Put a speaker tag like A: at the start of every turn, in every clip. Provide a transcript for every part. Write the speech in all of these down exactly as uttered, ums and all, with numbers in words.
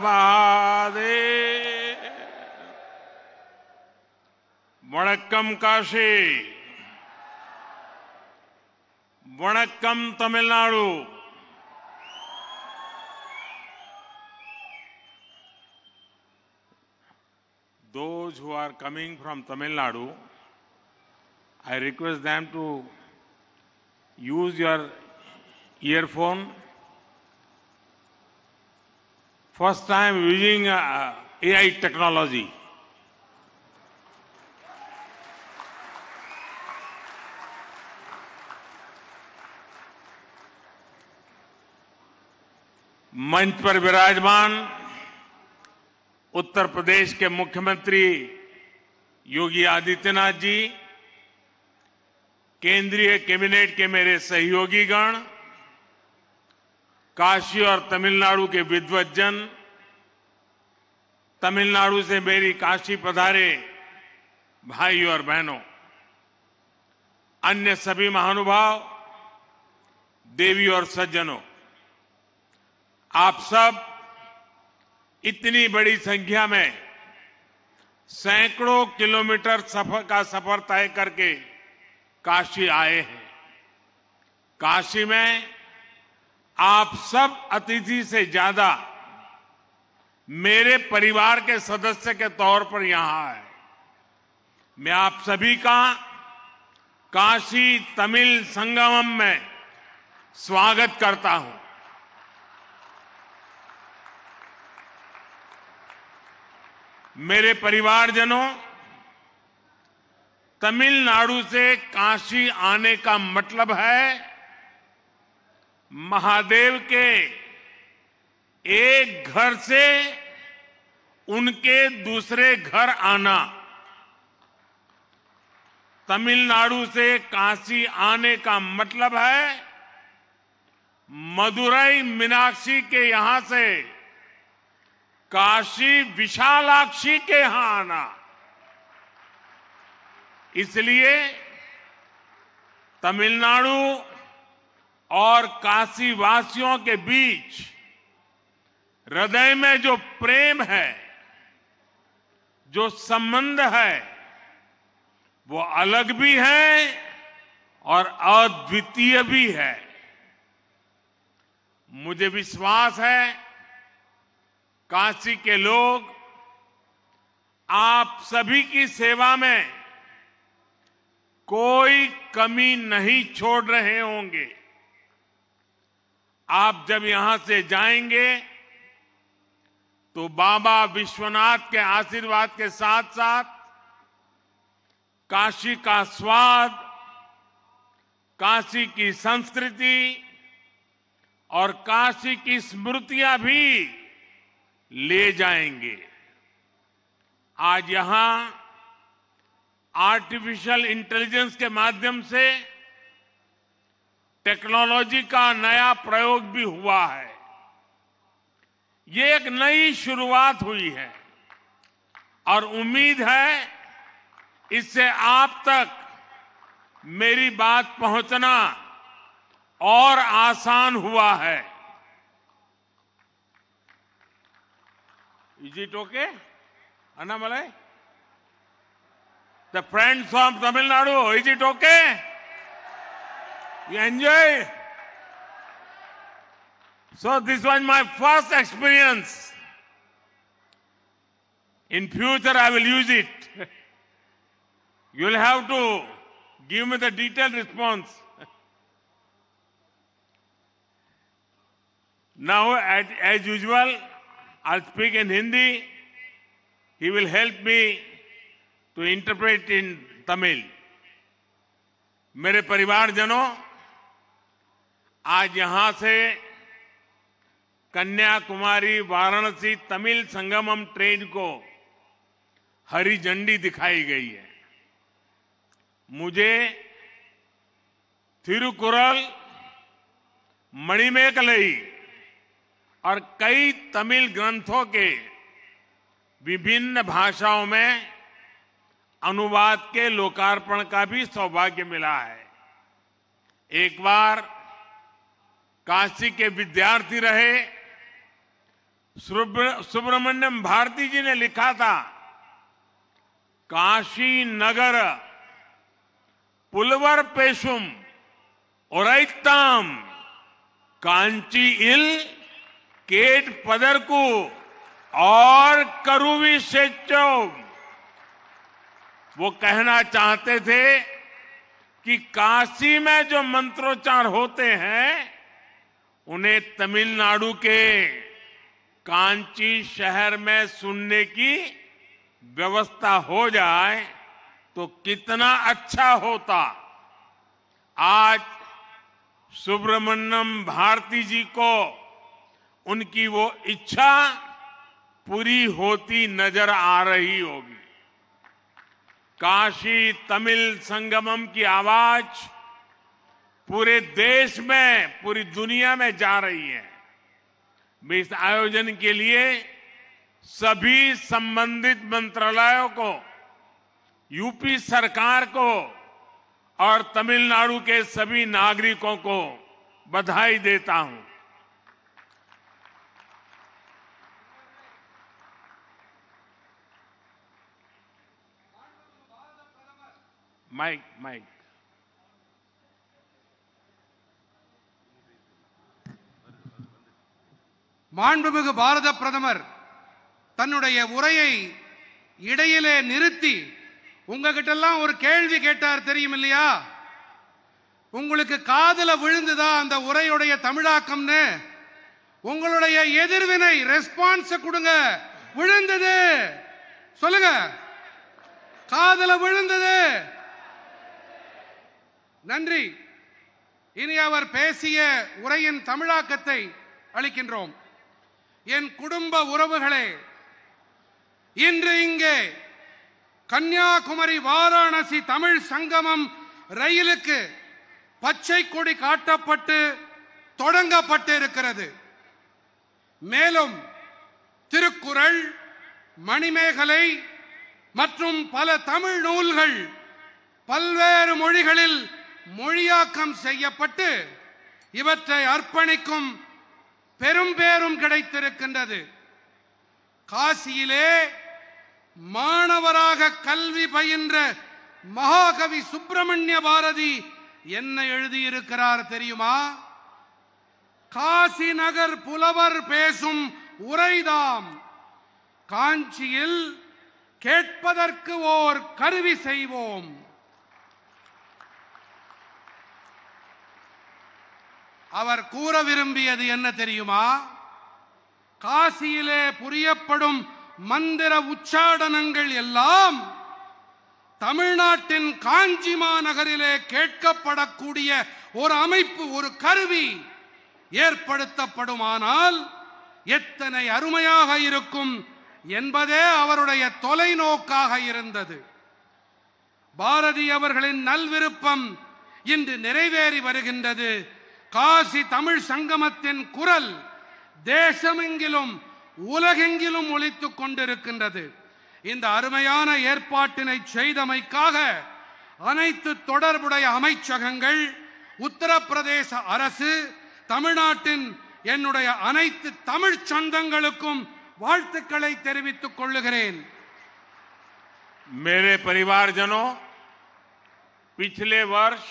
A: Mahadev. Vanakkam Kashi, Vanakkam Tamil Nadu. Those who are coming from Tamil Nadu, I request them to use your earphone. First time using uh, A I technology. मंच पर विराजमान उत्तर प्रदेश के मुख्यमंत्री योगी आदित्यनाथ जी, केंद्रीय cabinet के मेरे सहयोगीगण, काशी और तमिलनाडु के विद्वज्जन, तमिलनाडु से मेरी काशी पधारे भाई और बहनों, अन्य सभी महानुभाव, देवी और सज्जनों, आप सब इतनी बड़ी संख्या में सैकड़ों किलोमीटर सफर का सफर तय करके काशी आए हैं। काशी में आप सब अतिथि से ज्यादा मेरे परिवार के सदस्य के तौर पर यहां आए। मैं आप सभी का काशी तमिल संगमम में स्वागत करता हूं। मेरे परिवारजनों, तमिलनाडु से काशी आने का मतलब है महादेव के एक घर से उनके दूसरे घर आना। तमिलनाडु से काशी आने का मतलब है मदुरई मीनाक्षी के यहां से काशी विशालाक्षी के यहां आना। इसलिए तमिलनाडु और काशी वासियों के बीच हृदय में जो प्रेम है, जो संबंध है, वो अलग भी है और अद्वितीय भी है। मुझे विश्वास है काशी के लोग आप सभी की सेवा में कोई कमी नहीं छोड़ रहे होंगे। आप जब यहां से जाएंगे तो बाबा विश्वनाथ के आशीर्वाद के साथ साथ काशी का स्वाद, काशी की संस्कृति और काशी की स्मृतियां भी ले जाएंगे। आज यहां आर्टिफिशियल इंटेलिजेंस के माध्यम से टेक्नोलॉजी का नया प्रयोग भी हुआ है। ये एक नई शुरुआत हुई है और उम्मीद है इससे आप तक मेरी बात पहुंचना और आसान हुआ है। Is it okay? Annamalai? The friends from Tamil Nadu, is it okay? You enjoy? So this was my first experience. In future I will use it. You will have to give me the detailed response. Now, as, as usual, I'll speak in Hindi. He will help me to interpret in Tamil. मेरे परिवारजनों, आज यहां से Kanyakumari Varanasi Tamil Sangamam train को हरी झंडी दिखाई गई है। मुझे थिरुकुरल, मणिमेकलई और कई तमिल ग्रंथों के विभिन्न भाषाओं में अनुवाद के लोकार्पण का भी सौभाग्य मिला है। एक बार काशी के विद्यार्थी रहे सुब्रमण्यम भारती जी ने लिखा था, काशी नगर पुलवर पेशुम ओरैताम कांची इल केट पदरकू और करुवी सेचो। वो कहना चाहते थे कि काशी में जो मंत्रोच्चार होते हैं उन्हें तमिलनाडु के कांची शहर में सुनने की व्यवस्था हो जाए तो कितना अच्छा होता। आज सुब्रमण्यम भारती जी को उनकी वो इच्छा पूरी होती नजर आ रही होगी। काशी तमिल संगमम की आवाज पूरे देश में, पूरी दुनिया में जा रही है। मैं इस आयोजन के लिए सभी संबंधित मंत्रालयों को, यूपी सरकार को और तमिलनाडु के सभी नागरिकों को बधाई देता हूं। माइक माइक
B: மாண்புமிகு பாரத பிரதமர் தன்னுடைய உரையை இடையிலே நிறுத்தி உங்ககிட்ட எல்லாம் ஒரு கேள்வி கேட்டார் தெரியும் இல்லையா? உங்களுக்கு காதுல விழுந்துதா அந்த உரையுடைய தமிழாக்கம்னு? உங்களுடைய எதிர்வினை ரெஸ்பான்ஸ் கொடுங்க. விழுந்தது சொல்லுங்க. காதுல விழுந்தது. நன்றி. இனி அவர் பேசிய உரையின் தமிழாக்கத்தை அளிக்கின்றோம். என் குடும்ப உறவுகளே, இன்று இங்கே கன்னியாகுமரி வாராணசி தமிழ் சங்கமம் ரயிலுக்கு பச்சை கொடி காட்டப்பட்டு தொடங்கப்பட்டு இருக்கிறது. மேலும் திருக்குறள், மணிமேகலை மற்றும் பல தமிழ் நூல்கள் பல்வேறு மொழிகளில் மொழியாக்கம் செய்யப்பட்டு இவற்றை அர்ப்பணிக்கும் பெரும் பேரும் கிடைத்திருக்கின்றது. காசியிலே மாணவராக கல்வி பயின்ற மகாகவி சுப்பிரமணிய பாரதி என்ன எழுதியிருக்கிறார் தெரியுமா? காசி நகர் புலவர் பேசும் உரைதாம், காஞ்சியில் கேட்பதற்கு ஓர் கருவி செய்வோம். அவர் கூற விரும்பியது என்ன தெரியுமா? காசியிலே புரியப்படும் மந்திர உச்சாடனங்கள் எல்லாம் தமிழ்நாட்டின் காஞ்சி மாநகரிலே கேட்கப்படக்கூடிய ஒரு அமைப்பு, ஒரு கருவி ஏற்படுத்தப்படுமானால் எத்தனை அருமையாக இருக்கும் என்பதே அவருடைய தொலைநோக்காக இருந்தது. பாரதி அவர்களின் நல்விருப்பம் இன்று நிறைவேறி வருகின்றது. காசி தமிழ் சங்கமத்தின் குரல் தேசமெங்கிலும் உலகெங்கிலும் ஒலித்துக் கொண்டிருக்கின்றது. இந்த அருமையான ஏற்பாட்டினை செய்தமைக்காக அனைத்து தொடர்புடைய அமைச்சகங்கள், உத்தரப்பிரதேச அரசு, தமிழ்நாட்டின் என்னுடைய அனைத்து தமிழ் சொந்தங்களுக்கும் வாழ்த்துக்களை தெரிவித்துக் கொள்ளுகிறேன்.
A: मेरे परिवारजनों, पिछले वर्ष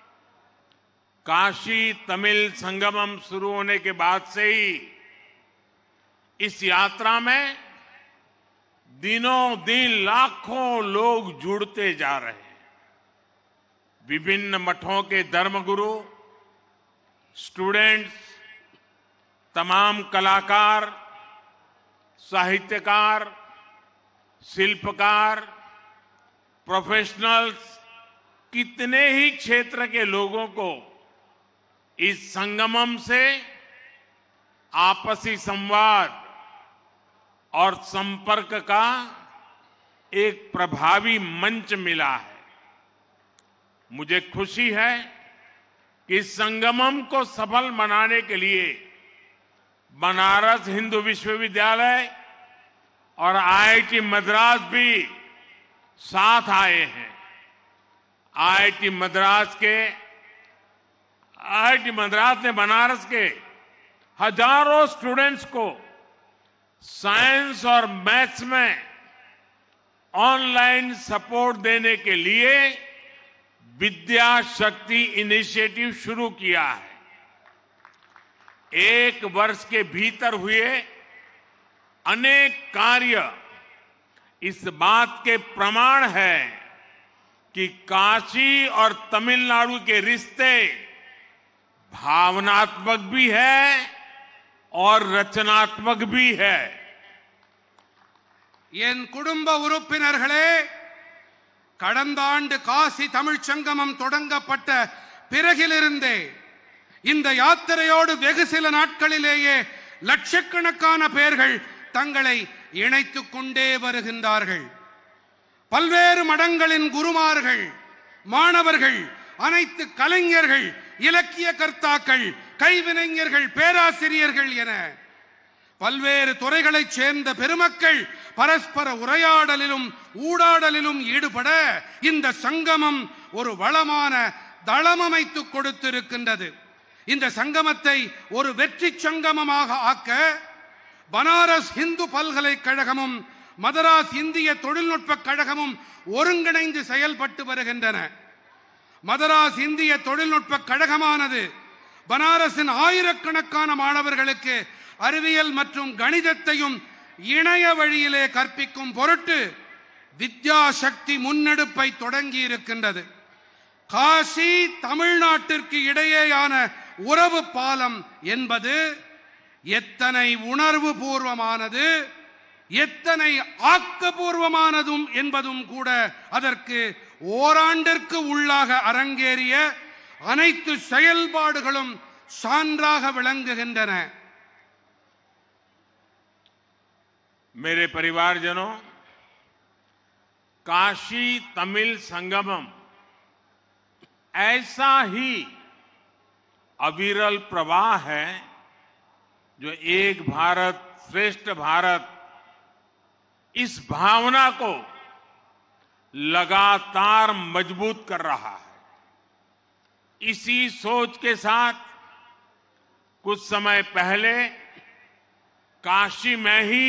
A: काशी तमिल संगमम शुरू होने के बाद से ही इस यात्रा में दिनों दिन लाखों लोग जुड़ते जा रहे हैं। विभिन्न मठों के धर्मगुरु, स्टूडेंट्स, तमाम कलाकार, साहित्यकार, शिल्पकार, प्रोफेशनल्स, कितने ही क्षेत्र के लोगों को इस संगमम से आपसी संवाद और संपर्क का एक प्रभावी मंच मिला है। मुझे खुशी है कि संगमम को सफल बनाने के लिए बनारस हिंदू विश्वविद्यालय और आईआईटी मद्रास भी साथ आए हैं। आईआईटी मद्रास के आईआईटी मद्रास ने बनारस के हजारों स्टूडेंट्स को साइंस और मैथ्स में ऑनलाइन सपोर्ट देने के लिए विद्या शक्ति इनिशिएटिव शुरू किया है। एक वर्ष के भीतर हुए अनेक कार्य इस बात के प्रमाण है कि काशी और तमिलनाडु के रिश्ते भावनात्मक भी है और रचनात्मक भी है।
B: என் குடும்ப உறுப்பினர்களே, கடந்த ஆண்டு காசி தமிழ்ச் சங்கமம் தொடங்கப்பட்ட பிறகிலிருந்தே இந்த யாத்திரையோடு வெகு சில நாட்களிலேயே லட்சக்கணக்கான பேர்கள் தங்களை இணைத்துக் கொண்டே வருகின்றார்கள். பல்வேறு மடங்களின் குருமார்கள், மாணவர்கள், அனைத்து கலைஞர்கள், இலக்கிய கர்த்தாக்கள், கைவினைஞர்கள், பேராசிரியர்கள் என பல்வேறு துறைகளைச் சேர்ந்த பெருமக்கள் பரஸ்பர உரையாடலிலும் ஊடாடலிலும் ஈடுபட இந்த சங்கமம் ஒரு வளமான தளம் அமைத்துக் கொடுத்திருக்கின்றது. இந்த சங்கமத்தை ஒரு வெற்றி சங்கமமாக ஆக்க பனாரஸ் இந்து பல்கலைக்கழகமும் மதராஸ் இந்திய தொழில்நுட்ப கழகமும் ஒருங்கிணைந்து செயல்பட்டு வருகின்றன. மதராஸ் இந்திய தொழில்நுட்ப கழகமானது பனாரஸின் ஆயிரக்கணக்கான மாணவர்களுக்கு அறிவியல் மற்றும் கணிதத்தையும் இணைய வழியிலே கற்பிக்கும் பொருட்டு வித்யா சக்தி முன்னெடுப்பை தொடங்கி இருக்கின்றது. காசி தமிழ்நாட்டிற்கு இடையேயான உறவு பாலம் என்பது எத்தனை உணர்வு பூர்வமானது, எத்தனை ஆக்கப்பூர்வமானதும் என்பதும் கூட அதற்கு ஓராண்டிற்கு உள்ளாக அரங்கேறிய அனைத்து செயல்பாடுகளும் சான்றாக விளங்குகின்றன.
A: मेरे परिवारजनों, काशी तमिल संगमम ऐसा ही अविरल प्रवाह है जो एक भारत श्रेष्ठ भारत इस भावना को लगातार मजबूत कर रहा है। इसी सोच के साथ कुछ समय पहले काशी में ही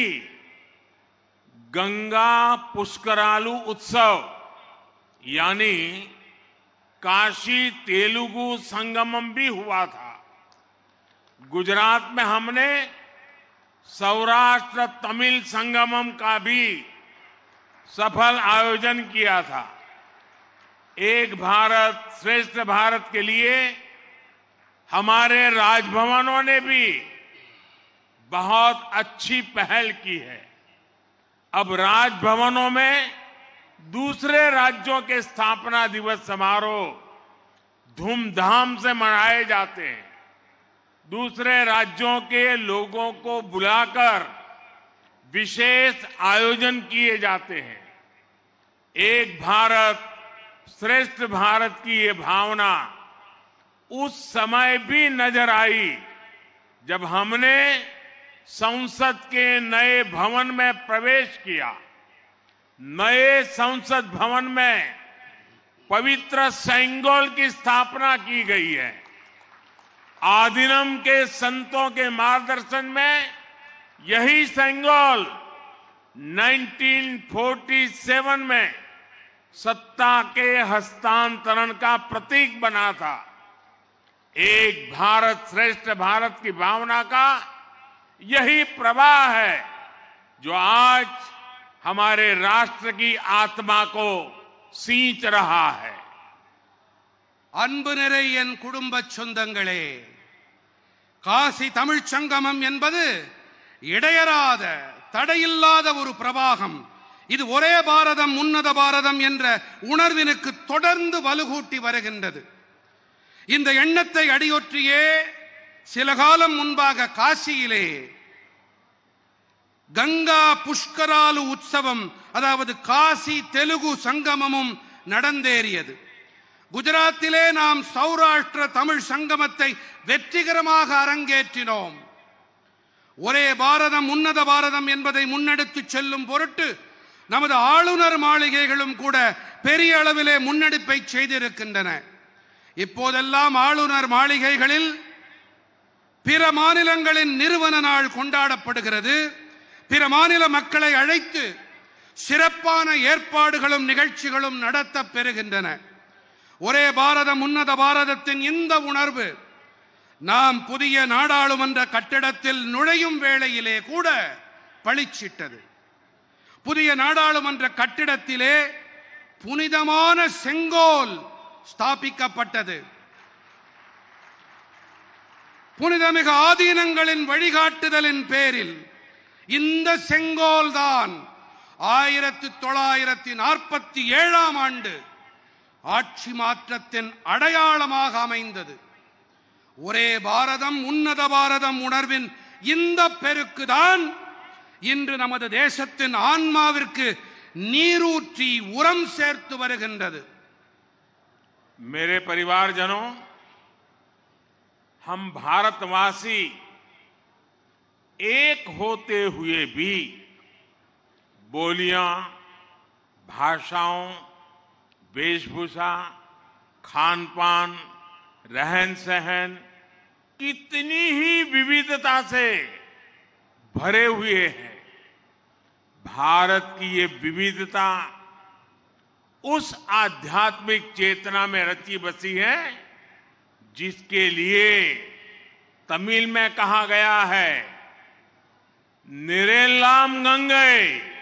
A: गंगा पुष्करालु उत्सव यानी काशी तेलुगु संगमम भी हुआ था। गुजरात में हमने सौराष्ट्र तमिल संगमम का भी सफल आयोजन किया था। एक भारत श्रेष्ठ भारत के लिए हमारे राजभवनों ने भी बहुत अच्छी पहल की है। अब राजभवनों में दूसरे राज्यों के स्थापना दिवस समारोह धूमधाम से मनाए जाते हैं। दूसरे राज्यों के लोगों को बुलाकर विशेष आयोजन किए जाते हैं। एक भारत श्रेष्ठ भारत की ये भावना उस समय भी नजर आई जब हमने संसद के नए भवन में प्रवेश किया। नए संसद भवन में पवित्र सेंगोल की स्थापना की गई है। आदिनम के संतों के मार्गदर्शन में यही सेंगोल उन्नीस सौ सैंतालीस में सत्ता के हस्तांतरण का प्रतीक बना था। एक भारत श्रेष्ठ भारत की भावना का यही प्रवाह है जो आज हमारे राष्ट्र की आत्मा को सींच रहा है।
B: அன்பு நிறை என் குடும்ப சொந்தங்களே, காசி தமிழ்ச் சங்கமம் என்பது இடையறாத தடையில்லாத ஒரு பிரவாகம். இது ஒரே பாரதம் உன்னத பாரதம் என்ற உணர்வினுக்கு தொடர்ந்து வலுகூட்டி வருகின்றது. இந்த எண்ணத்தை அடியொற்றியே சில காலம் முன்பாக காசியிலே கங்கா புஷ்கராலு உற்சவம், அதாவது காசி தெலுங்கு சங்கமமும் நடந்தேறியது. குஜராத்திலே நாம் சௌராஷ்டிர தமிழ் சங்கமத்தை வெற்றிகரமாக அரங்கேற்றினோம். ஒரே பாரதம் உன்னத பாரதம் என்பதை முன்னெடுத்து செல்லும் பொருட்டு நமது ஆளுநர் மாளிகைகளும் கூட பெரிய அளவிலே முன்னெடுப்பை செய்திருக்கின்றன. இப்போதெல்லாம் ஆளுநர் மாளிகைகளில் பிற மாநிலங்களின் நிறுவன நாள் கொண்டாடப்படுகிறது. பிற மாநில மக்களை அழைத்து சிறப்பான ஏற்பாடுகளும் நிகழ்ச்சிகளும் நடத்த பெறுகின்றன. ஒரே பாரதம் உன்னத பாரதத்தின் இந்த உணர்வு நாம் புதிய நாடாளுமன்ற கட்டிடத்தில் நுழையும் வேளையிலே கூட பளிச்சிட்டது. புதிய நாடாளுமன்ற கட்டிடத்திலே புனிதமான செங்கோல் ஸ்தாபிக்கப்பட்டது. புனிதமிகு ஆதீனங்களின் வழிகாட்டுதலின் பேரில் இந்த செங்கோல் தான் ஆயிரத்தி தொள்ளாயிரத்தி நாற்பத்தி ஏழாம் ஆண்டு ஆட்சி மாற்றத்தின் அடையாளமாக அமைந்தது. ஒரே பாரதம் உன்னத பாரதம் உணர்வின் இந்த பெருக்குதான் இன்று நமது தேசத்தின் ஆன்மாவிற்கு நீரூற்றி உரம் சேர்த்து வருகின்றது.
A: मेरे परिवारजनों, हम भारतवासी एक होते हुए भी बोलियां, भाषाओं, वेशभूषा, खान पान, रहन सहन कितनी ही विविधता से भरे हुए हैं। भारत की ये विविधता उस आध्यात्मिक चेतना में रची बसी है जिसके लिए तमिल में कहा गया है, निरेलाम गंगे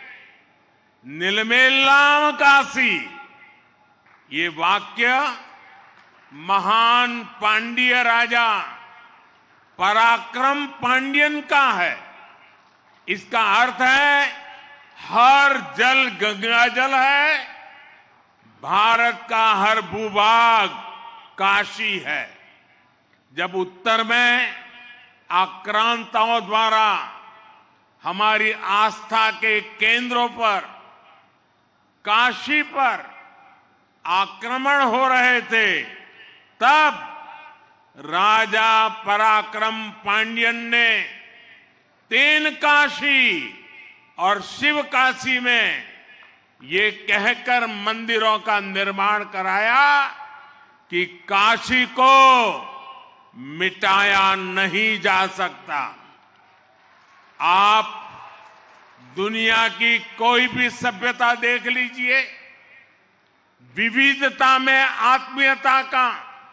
A: निलमेलाम काशी। ये वाक्य महान पांड्य राजा पराक्रम पांड्यन का है। इसका अर्थ है हर जल गंगा जल है, भारत का हर भूभाग काशी है। जब उत्तर में आक्रांताओं द्वारा हमारी आस्था के केंद्रों पर, काशी पर आक्रमण हो रहे थे, तब राजा पराक्रम पांड्यन ने तेन काशी और शिव काशी में ये कहकर मंदिरों का निर्माण कराया कि काशी को मिटाया नहीं जा सकता। आप दुनिया की कोई भी सभ्यता देख लीजिए, विविधता में आत्मीयता का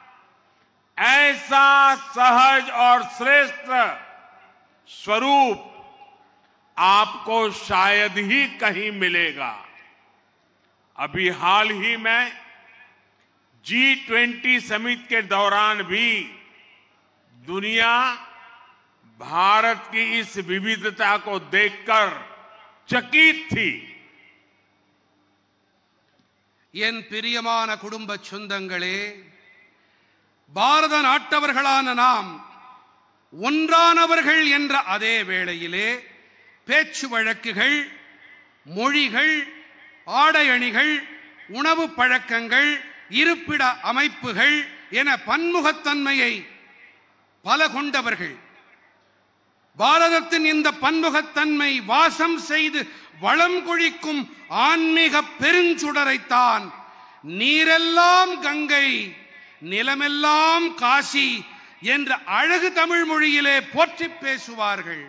A: ऐसा सहज और श्रेष्ठ स्वरूप आपको शायद ही कहीं मिलेगा। अभी हाल ही में जी ट्वेंटी समिट के दौरान भी दुनिया भारत की इस विविधता को देखकर चकित थी।
B: என் பிரியமான குடும்ப சொந்தங்களே, பாரத நாட்டவர்களான நாம் ஒன்றானவர்கள் என்ற அதே வேளையிலே பேச்சு வழக்குகள், மொழிகள், ஆடை அணிகள், உணவு பழக்கங்கள், இருப்பிட அமைப்புகள் என பன்முகத்தன்மையை பல கொண்டவர்கள். பாரதத்தின் இந்த பன்முகத்தன்மை வாசம் செய்து வளம் கொழிக்கும் ஆன்மீக பெருஞ்சுடரைத்தான் நீரெல்லாம் கங்கை, நிலமெல்லாம் காசி என்ற அழகு தமிழ் மொழியிலே போற்றி பேசுவார்கள்.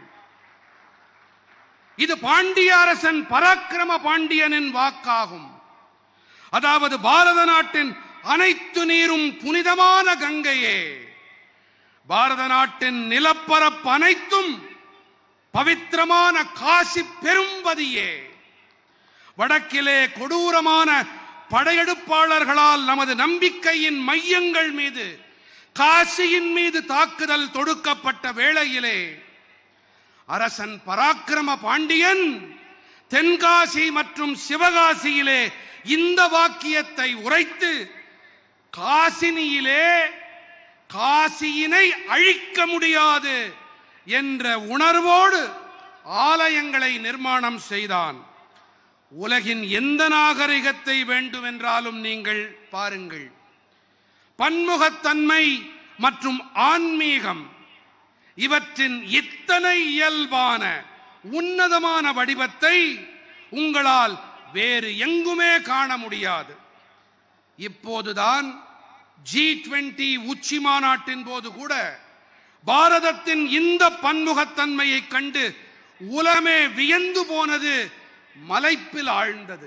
B: இது பாண்டிய அரசன் பராக்கிரம பாண்டியனின் வாக்காகும். அதாவது பாரத நாட்டின் அனைத்து நீரும் புனிதமான கங்கையே, பாரத நாட்டின் நிலப்பரப்பு அனைத்தும் பவித்திரமான காசி பெரும்பதியே. வடக்கிலே கொடூரமான படையெடுப்பாளர்களால் நமது நம்பிக்கையின் மையங்கள் மீது, காசியின் மீது தாக்குதல் தொடுக்கப்பட்ட வேளையிலே அரசன் பராக்கிரம பாண்டியன் தென்காசி மற்றும் சிவகாசியிலே இந்த வாக்கியத்தை உரைத்து காசினியிலே காசியினை அழிக்க முடியாது என்ற உணர்வோடு ஆலயங்களை நிர்மாணம் செய்தான். உலகின் எந்த நாகரிகத்தை வேண்டுமென்றாலும் நீங்கள் பாருங்கள், பன்முகத்தன்மை மற்றும் ஆன்மீகம் இவற்றின் இத்தனை இயல்பான உன்னதமான வடிவத்தை உங்களால் வேறு எங்குமே காண முடியாது. இப்போதுதான் ஜி டுவெண்டி உச்சி மாநாட்டின் போது கூட பாரதத்தின் இந்த பன்முகத்தன்மையை கண்டு உலகமே வியந்து போனது, மலைப்பில் ஆழ்ந்தது.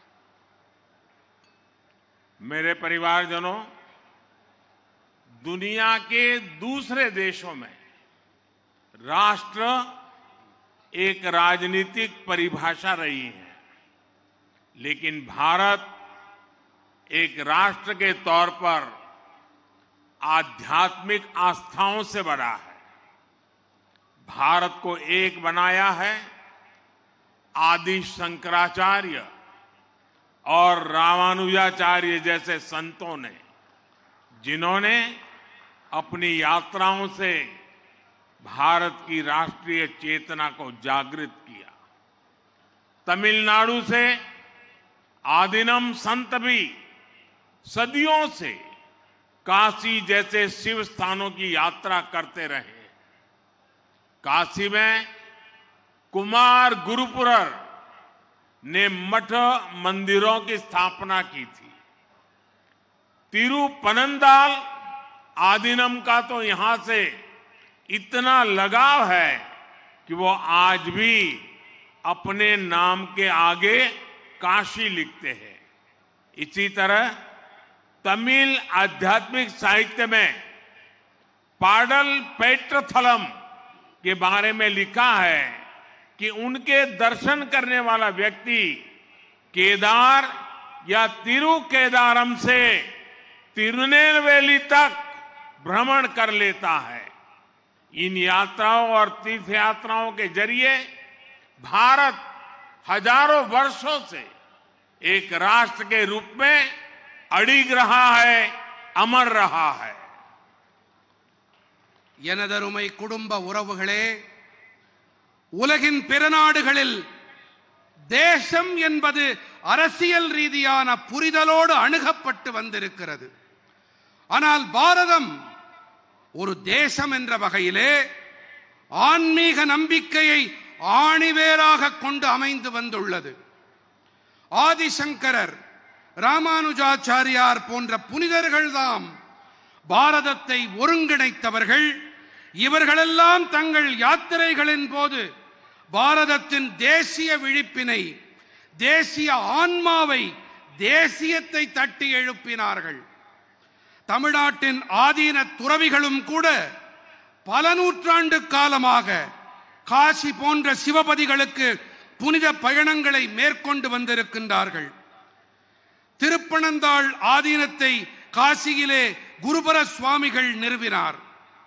A: मेरे परिवारजनों, दुनिया के दूसरे देशों में राष्ट्र एक राजनीतिक परिभाषा रही है, लेकिन भारत एक राष्ट्र के तौर पर आध्यात्मिक आस्थाओं से बड़ा है. भारत को एक बनाया है आदि शंकराचार्य और रामानुजाचार्य जैसे संतों ने, जिन्होंने अपनी यात्राओं से भारत की राष्ट्रीय चेतना को जागृत किया. तमिलनाडु से आदिनम संत भी सदियों से काशी जैसे शिव स्थानों की यात्रा करते रहे. काशी में कुमार गुरुपुरर ने मठ मंदिरों की स्थापना की थी. तिरुपनंदाल आदिनम का तो यहां से इतना लगाव है कि वो आज भी अपने नाम के आगे काशी लिखते हैं. इसी तरह तमिल आध्यात्मिक साहित्य में पाडल पेट्रथलम के बारे में लिखा है कि उनके दर्शन करने वाला व्यक्ति केदार या तिरुकेदारम से तिरुनेलवेली तक भ्रमण कर लेता है. इन यात्राओं और तीर्थ यात्राओं के जरिए भारत हजारों वर्षों से एक राष्ट्र के रूप में अडिग रहा है, अमर रहा है.
B: எனதருமை குடும்ப உறவுகளே, உலகின் பிற நாடுகளில் தேசம் என்பது அரசியல் ரீதியான புரிதலோடு அணுகப்பட்டு வந்திருக்கிறது. ஆனால் பாரதம் ஒரு தேசம் என்ற வகையிலே ஆன்மீக நம்பிக்கையை ஆணிவேராக கொண்டு அமைந்து வந்துள்ளது. ஆதிசங்கரர், ராமானுஜாச்சாரியார் போன்ற புனிதர்கள்தாம் பாரதத்தை ஒருங்கிணைத்தவர்கள். இவர்களெல்லாம் தங்கள் யாத்திரைகளின் போது பாரதத்தின் தேசிய விழிப்பினை, தேசிய ஆன்மாவை, தேசியத்தை தட்டி எழுப்பினார்கள். தமிழ்நாட்டின் ஆதீன துறவிகளும் கூட பல நூற்றாண்டு காலமாக காசி போன்ற சிவபதிகளுக்கு புனித பயணங்களை மேற்கொண்டு வந்திருக்கின்றார்கள். திருப்பனந்தாள் ஆதீனத்தை காசியிலே குருபர சுவாமிகள் நிறுவினார்.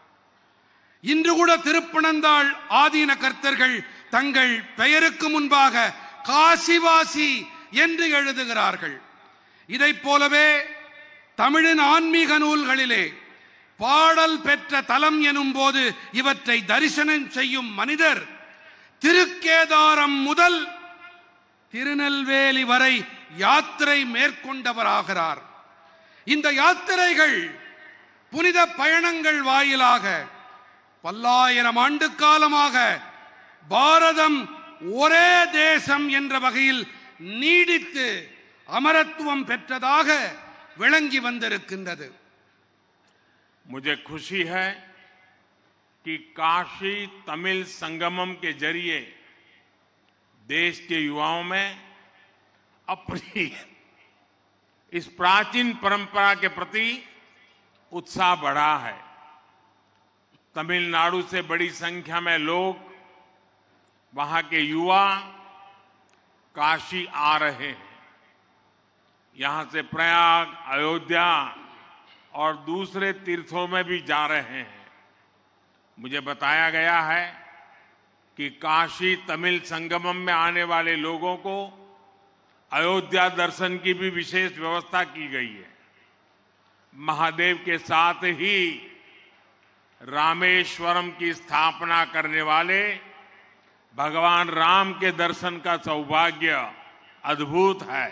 B: இன்று கூட திருப்பனந்தாள் ஆதீன கர்த்தர்கள் தங்கள் பெயருக்கு முன்பாக காசிவாசி என்று எழுதுகிறார்கள். இதைப் போலவே தமிழின் ஆன்மீக நூல்களிலே பாடல் பெற்ற தலம் எனும் போது இவற்றை தரிசனம் செய்யும் மனிதர் திருக்கேதாரம் முதல் திருநெல்வேலி வரை யாத்திரை மேற்கொண்டவராகிறார். இந்த யாத்திரைகள், புனித பயணங்கள் வாயிலாக பல்லாயிரம் ஆண்டு காலமாக பாரதம் ஒரே தேசம் என்ற வகையில் நீடித்து அமரத்துவம் பெற்றதாக விளங்கி வந்திருக்கின்றது.
A: मुझे खुशी है कि काशी तमिल संगमम के जरिए देश के युवाओं में अपनी इस प्राचीन परंपरा के प्रति उत्साह बढ़ा है. तमिलनाडु से बड़ी संख्या में लोग, वहां के युवा काशी आ रहे हैं. यहां से प्रयाग, अयोध्या और दूसरे तीर्थों में भी जा रहे हैं. मुझे बताया गया है कि काशी तमिल संगमम में आने वाले लोगों को अयोध्या दर्शन की भी विशेष व्यवस्था की गई है. महादेव के साथ ही रामेश्वरम की स्थापना करने वाले भगवान राम के दर्शन का सौभाग्य अद्भुत है.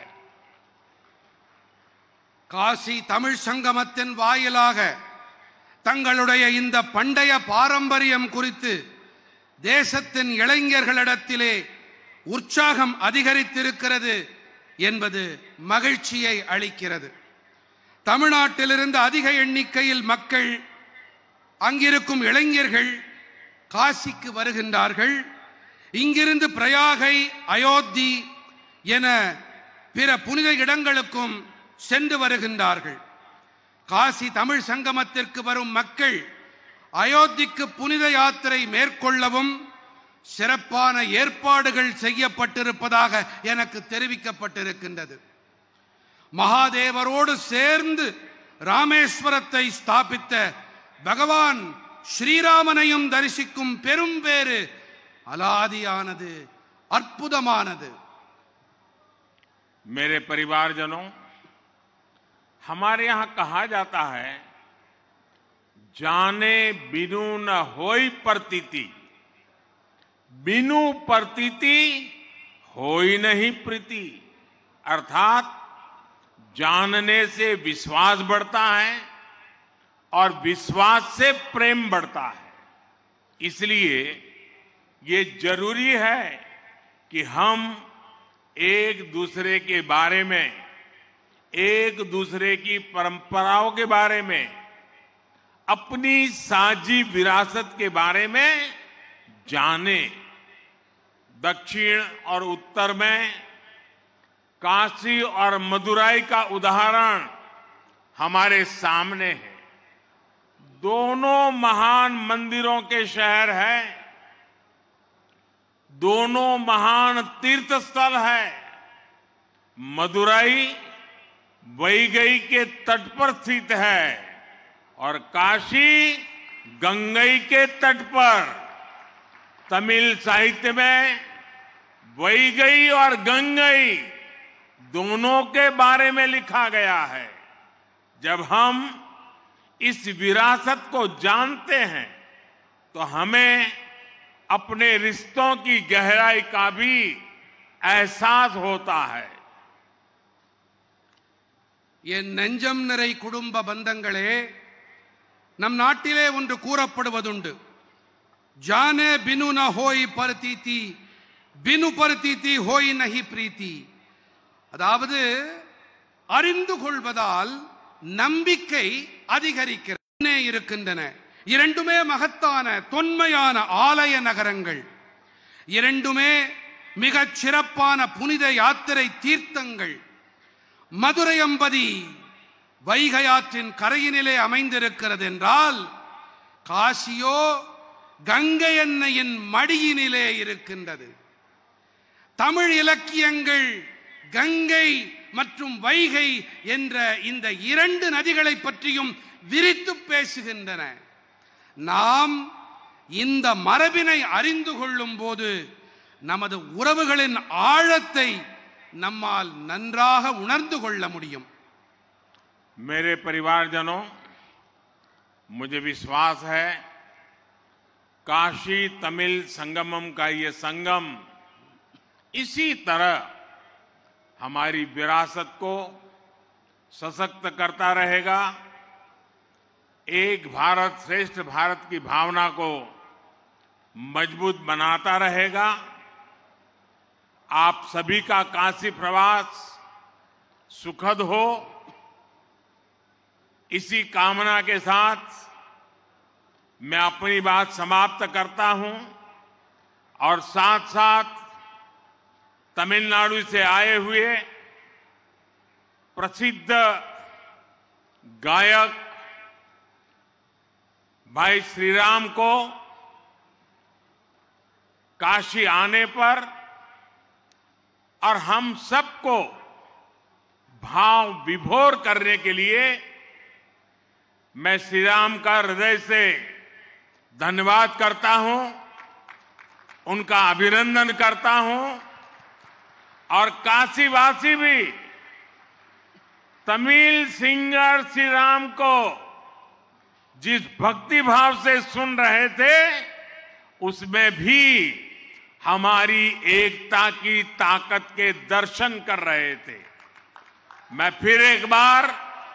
B: காசி தமிழ் சங்கமத்தின் வாயிலாக தங்களுடைய இந்த பண்டைய பாரம்பரியம் குறித்து தேசத்தின் இளைஞர்களிடத்திலே உற்சாகம் அதிகரித்திருக்கிறது என்பது மகிழ்ச்சியை அளிக்கிறது. தமிழ்நாட்டிலிருந்து அதிக எண்ணிக்கையில் மக்கள், அங்கிருக்கும் இளைஞர்கள் காசிக்கு வருகின்றார்கள். இங்கிருந்து பிரயாகை, அயோத்தி என பிற புனித இடங்களுக்கும் சென்று வருகின்றார்கள். காசி தமிழ் சங்கமத்திற்கு வரும் மக்கள் அயோத்திக்கு புனித யாத்திரை மேற்கொள்ளவும் சிறப்பான ஏற்பாடுகள் செய்யப்பட்டிருப்பதாக எனக்கு தெரிவிக்கப்பட்டிருக்கின்றது. மகாதேவரோடு சேர்ந்து ராமேஸ்வரத்தை ஸ்தாபித்த பகவான் ஸ்ரீராமனையும் தரிசிக்கும் பெரும் பேறு அலாதியானது, அற்புதமானது.
A: मेरे परिवारजनों, हमारे यहां कहा जाता है, जाने बिनु न होई प्रतीति, बिनु प्रतीति होई नहीं प्रीति। अर्थात जानने से विश्वास बढ़ता है और विश्वास से प्रेम बढ़ता है। इसलिए ये जरूरी है कि हम एक दूसरे के बारे में, एक दूसरे की परंपराओं के बारे में, अपनी साझी विरासत के बारे में जाने। दक्षिण और उत्तर में काशी और मदुराई का उदाहरण हमारे सामने है। दोनों महान मंदिरों के शहर हैं, दोनों महान तीर्थ स्थल है। मदुराई वैगई के तट पर स्थित है और काशी गंगई के तट पर। तमिल साहित्य में वैगई और गंगई दोनों के बारे में लिखा गया है। जब हम इस विरासत को जानते हैं तो हमें अपने रिश्तों की गहराई का भी एहसास होता है।
B: என் நெஞ்சம் நிறை குடும்ப பந்தங்களே, நம் நாட்டிலே ஒன்று கூறப்படுவதுண்டு, ஜானே பினு ந ஹோய் பரதீதி, பினு பரதீதி ஹோய் நஹி பிரீத்தி. அதாவது அறிந்து கொள்வதால் நம்பிக்கை அதிகரிக்கிறது இருக்கின்றன. இரண்டுமே மகத்தான தொன்மையான ஆலய நகரங்கள், இரண்டுமே மிகச் சிறப்பான புனித யாத்திரை தீர்த்தங்கள். மதுரை அம்பதி வைகையாற்றின் கரையினிலே அமைந்திருக்கிறது என்றால், காசியோ கங்கை அன்னையின் மடியினிலே இருக்கின்றது. தமிழ் இலக்கியங்கள் கங்கை மற்றும் வைகை என்ற இந்த இரண்டு நதிகளை பற்றியும் விரித்து பேசுகின்றன. நாம் இந்த மரபினை அறிந்து கொள்ளும் போது நமது உறவுகளின் ஆழத்தை நம்மால் நன்றாக உணர்ந்து கொள்ள முடியும்.
A: मेरे परिवारजनों, मुझे विश्वास है काशी तमिल संगमम का ये संगम इसी तरह हमारी विरासत को सशक्त करता रहेगा, एक भारत श्रेष्ठ भारत की भावना को मजबूत बनाता रहेगा। आप सभी का काशी प्रवास सुखद हो, इसी कामना के साथ मैं अपनी बात समाप्त करता हूं और साथ साथ तमिलनाडु से आए हुए प्रसिद्ध गायक भाई श्रीराम को काशी आने पर और हम सबको भाव विभोर करने के लिए मैं श्रीराम का हृदय से धन्यवाद करता हूं, उनका अभिनंदन करता हूं और काशीवासी भी तमिल सिंगर श्रीराम को जिस भक्ति भाव से सुन रहे थे उसमें भी हमारी एकता की ताकत के दर्शन कर रहे थे। मैं फिर एक बार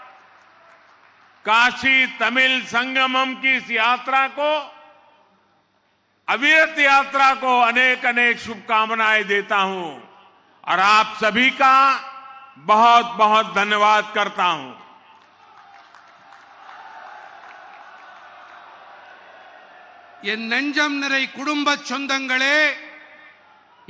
A: काशी तमिल संगमम की इस यात्रा को, अविरत यात्रा को अनेक अनेक शुभकामनाएं देता हूं और आप सभी का बहुत बहुत धन्यवाद करता हूं।
B: என் நெஞ்சம் நிறை குடும்ப சொந்தங்களே,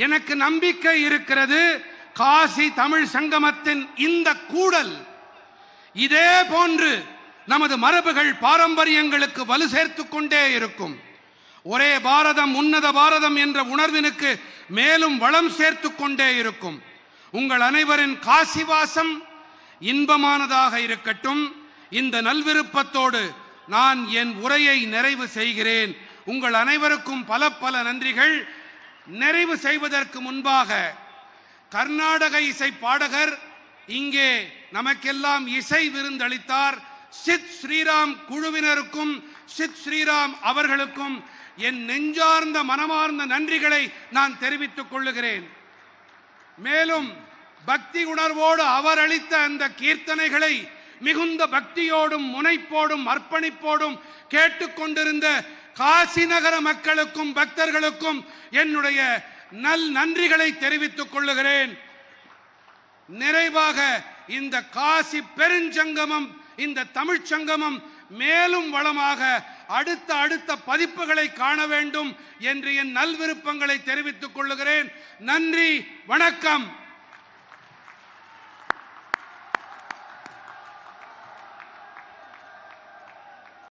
B: எனக்கு நம்பிக்கை இருக்கிறது. காசி தமிழ் சங்கமத்தின் இந்த கூடல் இதே போன்று நமது மரபுகள் பாரம்பரியங்களுக்கு வலு சேர்த்துக் கொண்டே இருக்கும். ஒரே பாரதம் உன்னத பாரதம் என்ற உணர்வினுக்கு மேலும் வளம் சேர்த்துக் கொண்டே இருக்கும். உங்கள் அனைவரின் காசிவாசம் இன்பமானதாக இருக்கட்டும். இந்த நல்விருப்பத்தோடு நான் என் உரையை நிறைவு செய்கிறேன். உங்கள் அனைவருக்கும் பல பல நன்றிகள். நிறைவு செய்வதற்கு முன்பாக கர்நாடக இசை பாடகர் இங்கே நமக்கெல்லாம் இசை விருந்தளித்தார். சித் ஸ்ரீராம் குழுவினருக்கும் சித் ஸ்ரீராம் அவர்களுக்கும் என் நெஞ்சார்ந்த மனமார்ந்த நன்றிகளை நான் தெரிவித்துக் கொள்ளுகிறேன். மேலும் பக்தி உணர்வோடு அவர் அளித்த அந்த கீர்த்தனைகளை மிகுந்த பக்தியோடும் முனைப்போடும் அர்ப்பணிப்போடும் கேட்டுக்கொண்டிருந்த காசி நகர மக்களுக்கும் பக்தர்களுக்கும் என்னுடைய நல் நன்றிகளை தெரிவித்துக் கொள்ளுகிறேன். நிறைவாக இந்த காசி பெருஞ்சங்கமம், இந்த தமிழ் சங்கமம் மேலும் வளமாக அடுத்த அடுத்த பதிப்புகளை காண வேண்டும் என்று என் நல்விருப்பங்களை தெரிவித்துக் கொள்ளுகிறேன். நன்றி, வணக்கம்.